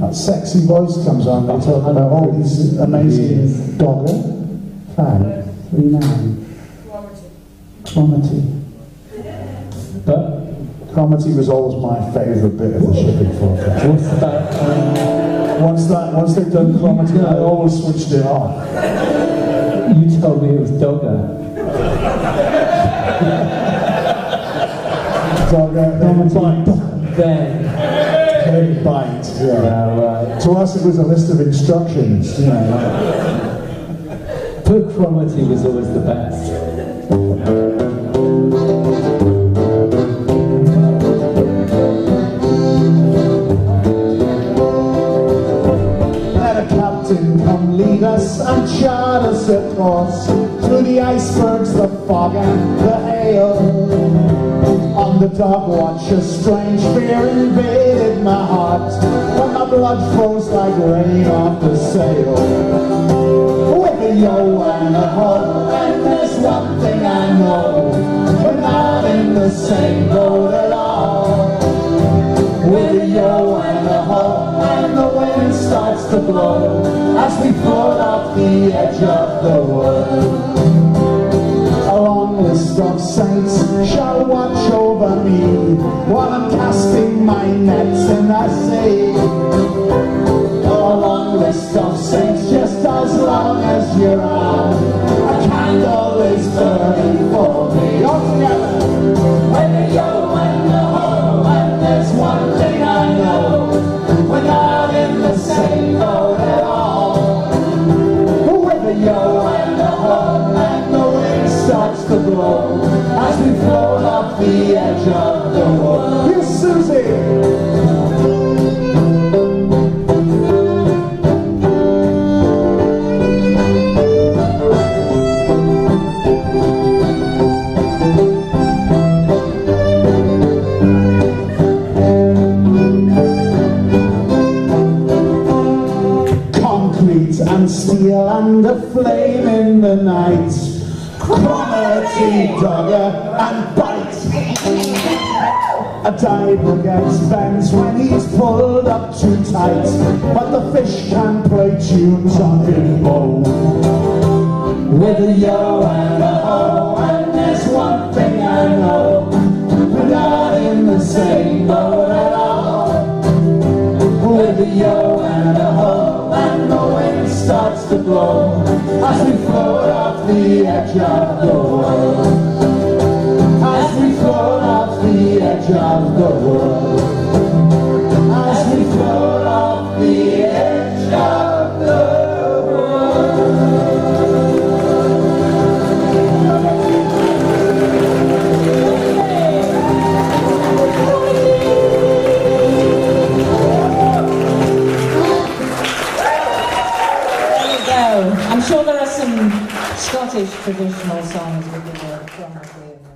that sexy voice comes on. They talk about all these amazing dogger. 539. Cromarty. But Cromarty was always my favourite bit of the shipping forecast. what's that? Once they'd done Cromarty, I always switched it off. You told me it was Dogger. Dogger, Cromarty. Then. head bite. Yeah. To us, it was a list of instructions. You know. But Cromarty was always the best. Come lead us and chart us across through the icebergs, the fog and the hail. On the dog watch, a strange fear invaded my heart when my blood froze like rain off the sail. With a yo and a ho, and there's one thing I know, we're not in the same boat at all. With a yo and a ho, and the wind starts to blow as we float off the edge of the world. A long list of saints shall watch over me while I'm casting my nets in the sea. A long list of saints, just as long as you're around, a candle is burning for me. All together. When the yo and the ho, and there's one thing I know, we're not in the same boat at all. With the yo and the ho, and the wind starts to blow as we float off the edge of the world. Here's Susie! And steel and a flame in the night, Cromarty, dogger and bite. A diver gets bent when he's pulled up too tight, but the fish can play tunes on his bow. With a yo and a ho, and there's one thing I know, we're not in the same boat at all. With a yo and a ho, and the wind starts to blow as we float off the edge of the world. As we float off the edge of the world. As we float off the edge of the I'm sure there are some Scottish traditional songs with the word Cromarty.